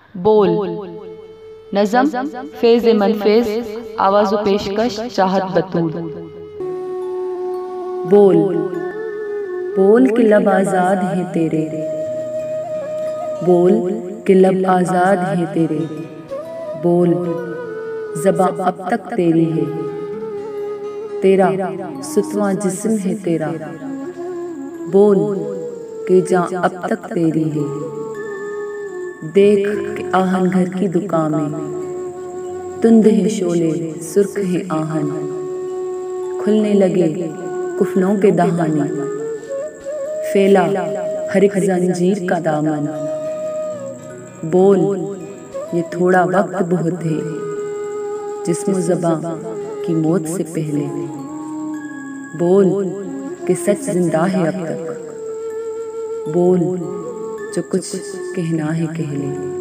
बोल। नज़म फेज़ मनफेज, आवाज़ व पेशकश चाहत बतूल। बोल बोल के लब आज़ाद हैं तेरे, बोल के लब आज़ाद हैं तेरे, बोल ज़बां अब तक तेरी है, तेरा सुतवां जिस्म है तेरा, बोल के जां अब तक तेरी है। देख के आहन घर की दुकान में, तुंद है शोले सुर्ख है आहन, खुलने लगे कुफनों के दहाने, फैला हर एक जंजीर का दामन। बोल ये थोड़ा वक्त बहुत है, जिस्म ज़बां की मौत से पहले, बोल कि सच जिंदा है अब तक, बोल जो कुछ कहना है कह ले।